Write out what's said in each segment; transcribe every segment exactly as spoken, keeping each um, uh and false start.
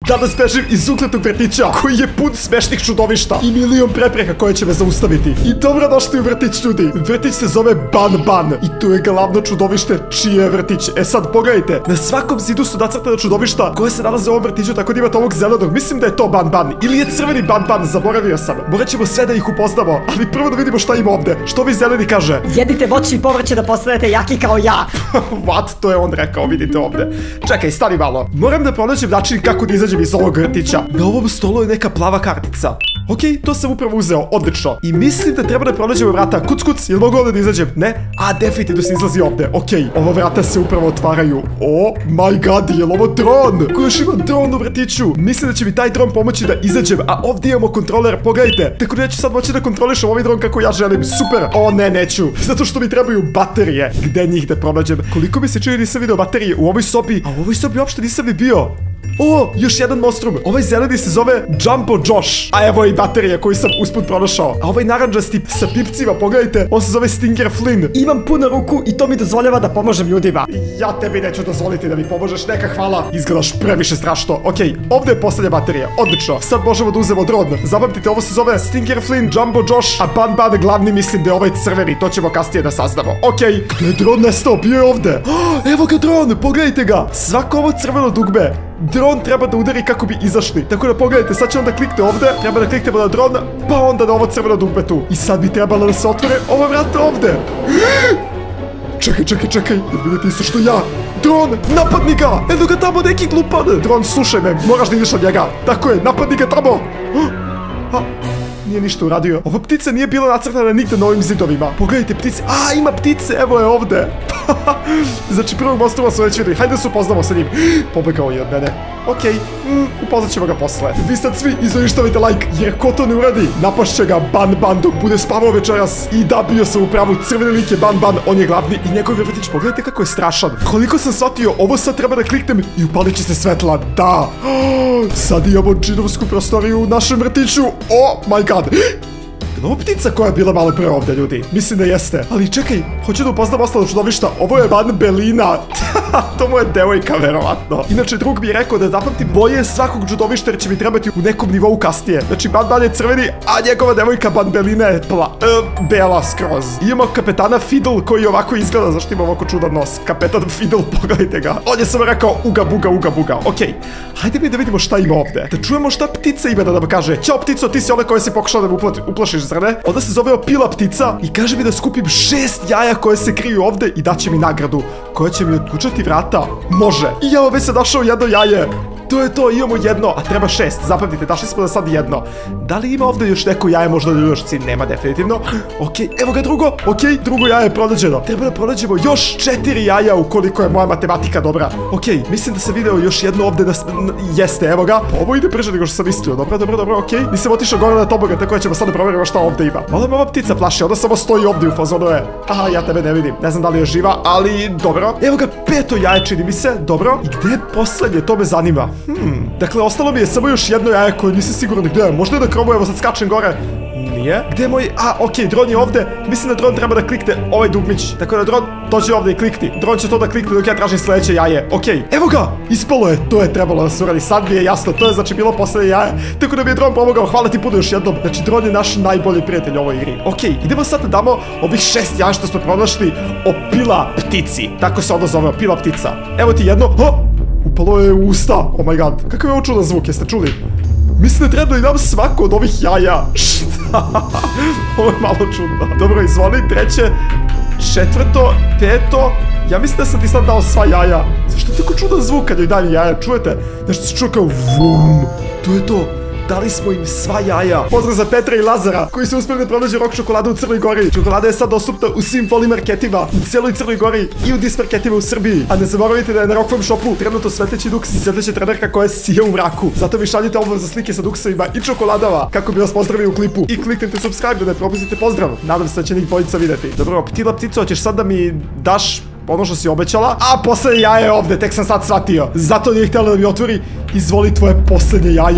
Danas bežim iz ukletog vrtića koji je pun smešnih čudovišta i milion prepreka koje će me zaustaviti. I dobro došli u vrtić, ljudi. Vrtić se zove Ban Ban i tu je glavno čudovište čije je vrtić. E sad pogledajte, na svakom zidu su nacrtana čudovišta koje se nalaze u ovom vrtiću, tako da imate ovog zelenog. Mislim da je to Ban Ban ili je crveni Ban Ban, zaboravio sam. Morat ćemo sve da ih upoznamo, ali prvo da vidimo šta ima ovde. Što vi zeleni kaže? Jedite voće i povrće da postanete jaki kao ja. What? To je on rekao, vidite ovde. Čekaj, stani malo. Moram da pronađem način kako da izađem iz ovog vrtića. Na ovom stolu je neka plava kartica. Ok, to sam upravo uzeo, odlično. I mislim da treba da pronađemo vrata. Kuc, kuc, jel mogu ovdje da izađem? Ne? A, definitivno se izlazi ovdje. Ok, ova vrata se upravo otvaraju. Oh my god, jel ovo dron? Ko još ima dron u vrtiću? Mislim da će mi taj dron pomoći da izađem. A ovdje imamo kontroler, pogledajte. Tako da ja ću sad moći da kontrolišem ovaj dron kako ja želim. Super. O, ne, neću. Zato što mi trebaju baterije. Gde njih da pronađem? Koliko mi se čini nisam vidio baterije u ovoj sobi? A u ovoj sobi uopšte nisam ni bio. O, još jedan monstrum. Ovaj zeleni se zove Jumbo Josh. A evo i baterija koju sam usput pronašao. A ovaj naranđasti sa pipcima, pogledajte, on se zove Stinger Flynn. Imam puno ruku i to mi dozvoljava da pomažem ljudima. Ja tebi neću dozvoliti da mi pomožeš, neka hvala. Izgledaš previše strašno. Ok, ovdje je posljednja baterija. Odlično. Sad možemo da uzemo dron. Zapamtite, ovo se zove Stinger Flynn, Jumbo Josh, a Ban Ban glavni mislim da je ovaj crveni. To ćemo kasnije da saznamo. Ok, gdje je dron nestao? Bio je ovdje. Evo ga dron, pogledajte ga. Svako ovo crveno dugme dron treba da udari kako bi izašli. Tako da pogledajte, sad će onda klikte ovdje. Treba da kliknemo na dron, pa onda na ovo crveno dugme tu. I sad bi trebalo da se otvore ova vrata ovdje. Čekaj, čekaj, čekaj. Vidite isto što ja. Dron, napadni ga. Eno ga tamo neki glupan. Dron, slušaj me, moraš da ideš od njega. Tako je, napadni ga tamo. A, nije ništa uradio. Ova ptica nije bila nacrtana nigde na ovim zidovima. Pogledajte ptice. A, ima ptice, evo je ovdje. Znači, prvog monstruma smo već videli. Hajde da se upoznamo sa njim. Pobegao je od mene. Okej, mm, upoznat ćemo ga posle. Vi sad svi izorištavajte like, jer ko to ne uradi, napašće ga Ban Ban dok bude spavao večeras. I da, bio sam u pravu, crveni lik je Ban Ban, on je glavni i njegov vrtić. Pogledajte kako je strašan. Koliko sam shvatio, ovo sad treba da kliknem i upalit će se svetla. Da. Sad imamo džinovsku prostoriju u našem vrtiću. Oh my god. Ovo ptica koja je bila malo pre ovdje, ljudi. Mislim da jeste. Ali čekaj, hoću da upoznam ostalo čudovišta. Ovo je Ban Belina. To mu je devojka, verovatno. Inače, drug mi je rekao da zapamtim boje svakog čudovišta jer će mi trebati u nekom nivou kasnije. Znači, Ban Ban je crveni, a njegova devojka Ban Belina je pla... E, bela skroz. Imamo kapetana Fiddle koji ovako izgleda, zašto ima ovako čudan nos. Kapetan Fiddle, pogledajte ga. On je samo rekao uga buga, uga buga. Okej, hajde mi da vidimo šta ima ovdje. Da čujemo šta ptica ima da nam kaže. Ćao ptico, ti si ona koja si pokušala da me uplašiš, zar ne? Onda se zove Opila ptica i kaže mi da skupim šest jaja koje se kriju ovdje i daće mi nagradu koja će mi otkučati vrata. Može. I ja već sam našao jedno jaje. To je to, imamo jedno, a treba šest. Zapamtite, dašli smo da sad jedno. Da li ima ovdje još neko jaje, možda ljušci? Nema definitivno. Ok, evo ga drugo. Ok, drugo jaje je pronađeno. Treba da pronađemo još četiri jaja ukoliko je moja matematika dobra. Ok, mislim da sam video još jedno ovdje da... Jeste, evo ga. Ovo ide brže nego što sam mislio. Dobro, dobro, dobro, ok. Nisam otišao gore na toboga, tako da ćemo sad da provjerimo šta ovdje ima. Malo me ova ptica plaši, onda samo stoji ovdje u fazonu je. Aha, ja tebe ne vidim. Ne znam da li je živa, ali dobro. Evo ga, peto jaje čini mi se. Dobro. I gdje je poslednje? To me zanima. Hmm, dakle, ostalo mi je samo još jedno jaje koje nisam siguran gdje je. Možda je na krovu, evo sad skačem gore. Nije. Gdje je moj... A, okej, dron je ovdje. Mislim da dron treba da klikne ovaj dugmić. Tako da dron dođe ovdje i klikni. Dron će to da klikne dok ja tražim sljedeće jaje. Okej, evo ga! Ispalo je. To je trebalo da se uradi. Sad mi je jasno. To je znači bilo posljednje jaje. Tako da mi je dron pomogao. Hvala ti puno još jednom. Znači, dron je naš najbolji prijatelj u ovoj igri. Okej, idemo sad da damo ovih šest jaja što smo pronašli Opila ptici. Tako se ono zove, Opila ptica. Evo ti jedno. Ho! Upalo je u usta. Oh my god. Kakav je ovo čudan zvuk, jeste čuli? Mislim da treba da dam svako od ovih jaja. Šta? Ovo je malo čudno. Dobro, izvoli. Treće, četvrto, peto. Ja mislim da sam ti sad dao sva jaja. Zašto je tako čudan zvuk kad joj dam jaja? Čujete? Nešto se čuje kao vum. To je to. Dali smo im sva jaja. Pozdrav za Petra i Lazara koji su uspjeli da pronađu Rok čokoladu u Crnoj Gori. Čokolada je sad dostupna u svim Voli marketima u cijeloj Crnoj Gori i u dis marketima u Srbiji. A ne zaboravite da je na Rock Farm shopu trenutno svetleći duks i svetleća trenerka koja sije u mraku. Zato mi šaljite ovo za slike sa duksovima i čokoladama kako bi vas pozdravili u klipu. I kliknite subscribe da ne propustite pozdrav. Nadam se da će njih dvojica vidjeti. Dobro, ptila ptico, hoćeš sad da mi daš ono što si obećala? A, posljednje jaje je ovdje, tek sam sad shvatio. Zato nije htjela da mi otvori. Izvoli tvoje posljednje jaje.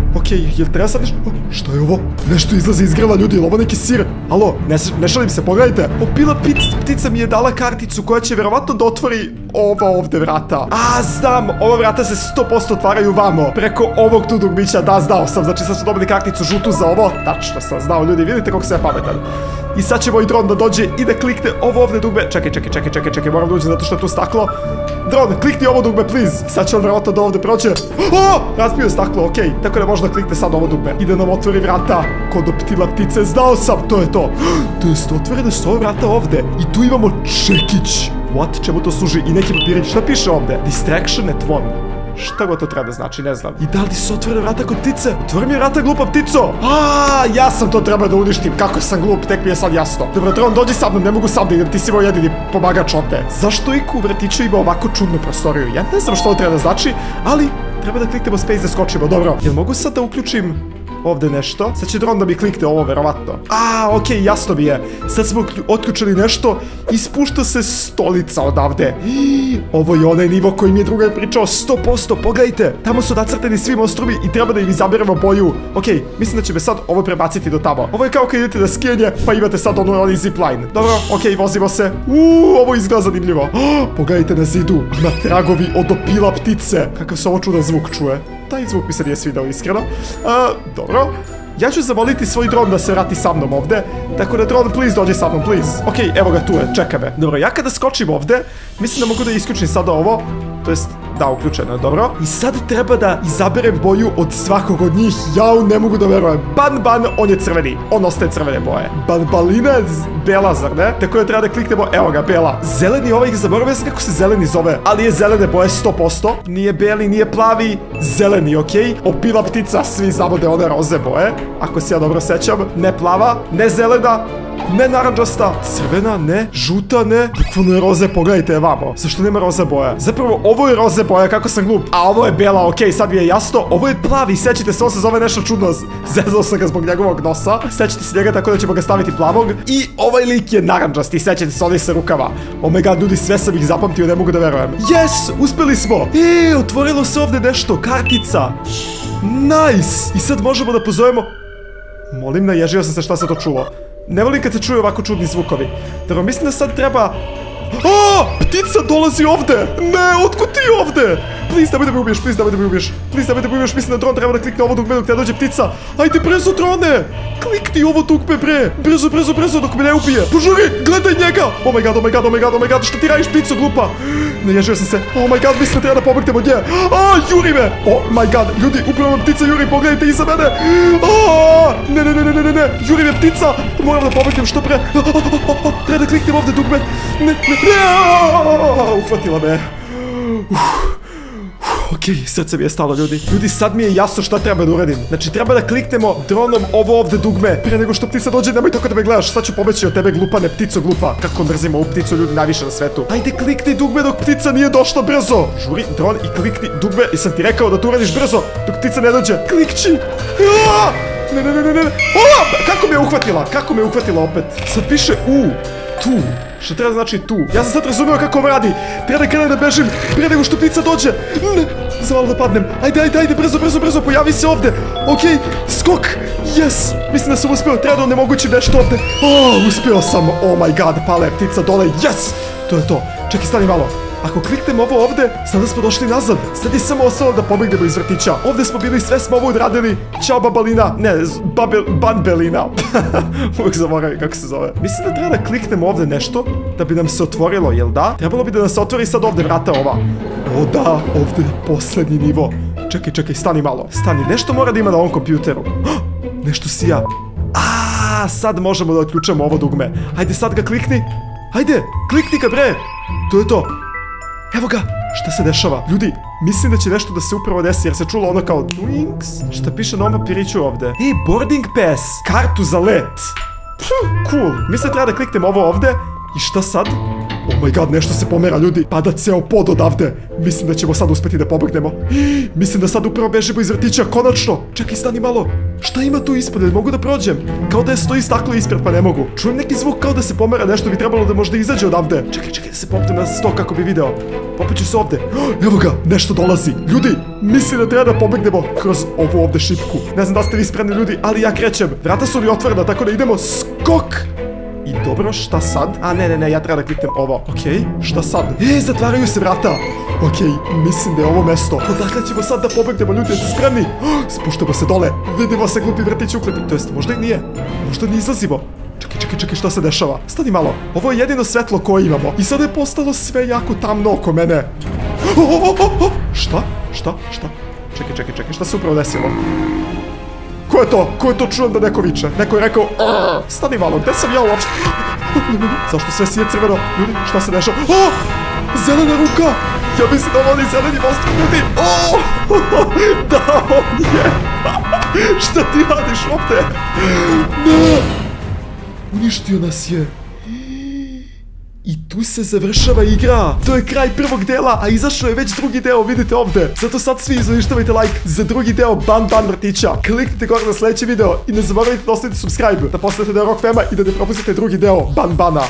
Okej, jel treba sad nešto... Šta je ovo? Nešto izlazi iz grla, ljudi, ili ovo neki sir? Alo, ne, ne šalim se, pogledajte. Opila ptica mi je dala karticu koja će verovatno da otvori ova ovde vrata. A, znam, ova vrata se sto posto otvaraju vamo. Preko ovog tu dugmića, da, znao sam. Znači sad su dobili karticu žutu za ovo. Tačno sam znao, ljudi, vidite kako sam ja pametan. I sad će moj dron da dođe i da klikne ovo ovde dugme. Čekaj, čekaj, čekaj, čekaj, čekaj, moram da uđem zato što je tu staklo. Dron, klikni ovo dugme, please. Sad će on verovatno da ovde prođe. O, razbio je staklo, okej. Tako da možda klikne sad ovo dugme. I da nam otvori vrata kod optila ptice. Znao sam, to je to. To jest, otvorene su ove vrata ovde. I tu imamo čekić. What? Čemu to služi? I neki papirić. Šta piše ovde? Distraction at one. Šta god to treba da znači, ne znam. I da li su otvorene vrata kod ptice? Otvori mi vrata, glupa ptico! Aaa, ja sam to trebao da uništim. Kako sam glup, tek mi je sad jasno. Dobro, Dron, dođi sa mnom, ne mogu sam da idem, ti si moj jedini pomagač ovde. Zašto iku u vrtiću ima ovako čudnu prostoriju? Ja ne znam što ovo treba da znači, ali treba da kliknemo space da skočimo, dobro. Jel mogu sad da uključim ovde nešto? Sad će Dron da mi klikne ovo, verovatno. A, okej, jasno mi je. Sad smo otključili nešto i spušta se stolica odavde. Ovo je onaj nivo koji mi je drugar pričao, sto posto, pogledajte. Tamo su nacrteni svi monstrumi i treba da im izaberemo boju. Okej, mislim da će me sad ovo prebaciti do tamo. Ovo je kao kad idete na skijanje, pa imate sad ono onaj zipline. Dobro, okej, vozimo se. Uuu, ovo izgleda zanimljivo. Pogledajte na zidu, na tragovi od opila ptice. Kakav se ovo čudan zvuk čuje. Taj zvuk mi se nije svidao, iskreno. A, dobro. Ja ću zamoliti svoj dron da se vrati sa mnom ovde. Tako da dron, please, dođi sa mnom, please. Okej, evo ga tu je, čeka me. Dobro, ja kada skočim ovde, mislim da mogu da isključim sada ovo. To jest, da, uključeno je, dobro. I sad treba da izaberem boju od svakog od njih. Jao, ne mogu da verujem. Ban, ban, on je crveni. On ostaje crvene boje. Ban, balina je bela, zar ne? Tako da treba da kliknemo, evo ga, bela. Zeleni ovaj, zaboravio sam kako se zeleni zove. Ali je zelene boje sto posto. Nije beli, nije plavi. Zeleni, okej. Opila ptica, svi znamo da je one roze boje. Ako se ja dobro sećam. Ne plava, ne zelena, ne naranđasta, crvena, ne, žuta, ne. Bukvalno je roze, pogledajte je vamo. Zašto nema roze boja? Zapravo, ovo je roze boja, kako sam glup. A ovo je bela, okej, sad mi je jasno. Ovo je plavi, sećate se, on se zove nešto čudno. Zezao sam ga zbog njegovog nosa. Sećate se njega tako da ćemo ga staviti plavog. I ovaj lik je naranđasti, sećate se, oni sa rukava. Oh my god, ljudi, sve sam ih zapamtio, ne mogu da verujem. Yes, uspeli smo. E, otvorilo se ovde nešto, kartica. Nice. I sad možemo da pozovemo... Molim, naježio sam se šta se to čulo. Ne volim kad se čuju ovako čudni zvukovi. Dobro, mislim da sad treba... O, ptica dolazi ovde! Ne, otkud ti ovde? Please, nemoj da me ubiješ, please, nemoj da me ubiješ. Please, nemoj da me ubiješ, mislim da dron treba da klikne ovo dugme dok ne dođe ptica. Ajde, brzo, drone! Klikni ovo dugme, bre! Brzo, brzo, brzo, dok me ne ubije! Požuri, gledaj njega! Oh my god, oh my god, oh my god, oh my god, šta ti radiš, ptico, glupa? Naježio sam se. Oh my god, mislim da treba da pobegnem od nje. A, juri me! Oh my god, ljudi, upravo me ptica juri, pogledajte iza mene! A, ne, ne, ne, ne, ne, ne, ne, juri me ptica! Moram da pobegnem što pre. Treba da kliknem ovde dugme. Ne, ne, ne, uhvatila me. Okej, srce mi je stalo, ljudi. Ljudi, sad mi je jasno šta treba da uradim. Znači, treba da kliknemo dronom ovo ovde dugme. Prije nego što ptica dođe, nemoj tako da me gledaš. Sad ću pobeći od tebe, glupane, ptico glupa. Kako mrzimo ovu pticu, ljudi, najviše na svetu. Ajde, klikni dugme dok ptica nije došla brzo. Žuri, dron, i klikni dugme. I sam ti rekao da to uradiš brzo, dok ptica ne dođe. Klikči. Ne, ne, ne, ne, ne. Kako me je uhvatila? Kako me je uhvatila opet? Sad piše U. Tu. Što treba znači tu? Ja sam sad razumio kako ovo radi. Treba da krenem da bežim prije nego što ptica dođe. Ne, zavalo da padnem. Ajde, ajde, ajde, brzo, brzo, brzo, pojavi se ovde. Okej, skok. Yes, mislim da sam uspio. Treba da onemogućim nešto ovde. Oh, uspio sam. Oh my god, pala je ptica dole. Yes, to je to. Čekaj, stani malo. Ako kliknem ovo ovde, sada smo došli nazad. Sad je samo ostalo da pobegnemo iz vrtića. Ovde smo bili, sve smo ovo odradili. Ćao, babalina. Ne, babel, banbelina. Uvijek zaboravim kako se zove. Mislim da treba da kliknemo ovde nešto da bi nam se otvorilo, jel da? Trebalo bi da nam se otvori sad ovde vrata ova. O da, ovde je poslednji nivo. Čekaj, čekaj, stani malo. Stani, nešto mora da ima na ovom kompjuteru. Nešto sija. A, sad možemo da otključamo ovo dugme. Hajde, sad ga klikni. Hajde, klikni ga, bre. To je to. Evo ga, šta se dešava? Ljudi, mislim da će nešto da se upravo desi jer se čulo ono kao Twinks. Šta piše na ovom papiriću ovde? E, boarding pass, kartu za let. Puh, cool. Mislim da treba da kliknem ovo ovde. I šta sad? Oh my god, nešto se pomera, ljudi. Pada ceo pod odavde. Mislim da ćemo sad uspeti da pobegnemo. mislim da sad upravo bežimo iz vrtića, konačno. Čekaj, stani malo. Šta ima tu ispred? Jel mogu da prođem? Kao da je stoji staklo ispred, pa ne mogu. Čujem neki zvuk kao da se pomera nešto, bi trebalo da možda izađe odavde. Čekaj, čekaj da se popnem na sto kako bi video. Popaću se ovde. Evo ga, nešto dolazi. Ljudi, mislim da treba da pobegnemo kroz ovu ovde šipku. Ne znam da ste vi spremni ljudi, ali ja krećem. Vrata su mi otvorena, tako da idemo skok. I dobro, šta sad? A ne, ne, ne, ja treba da kliknem ovo. Okej, šta sad? E, zatvaraju se vrata. Okej, mislim da je ovo mesto. Odakle ćemo sad da pobegnemo, ljudi, jeste spremni? Spuštamo se dole. Vidimo se glupi vrtić ukleti. To jest, možda i nije. Možda ne izlazimo. Čekaj, čekaj, čekaj, šta se dešava? Stani malo. Ovo je jedino svetlo koje imamo. I sada je postalo sve jako tamno oko mene. O, o, o, o. Šta? Šta? Šta? Čekaj, čekaj, čekaj, šta se upravo desilo? Ko je to? Ko je to? Čujem da neko viče. Neko je rekao, stani malo, gde sam ja uopšte? Zašto sve sije crveno? Ljudi, šta se dešava? O! Zelena ruka! Ja mislim da ovo oni zeleni monstru, ljudi! O! Da, on je! Šta ti radiš ovde? Ne! Uništio nas je. I tu se završava igra. To je kraj prvog dela, a izašao je već drugi deo, vidite ovde. Zato sad svi izuništavajte like za drugi deo Ban Ban vrtića. Kliknite gore na sledeći video i ne zaboravite da ostavite subscribe, da postanete deo Rock Fema i da ne propustite drugi deo Ban Bana.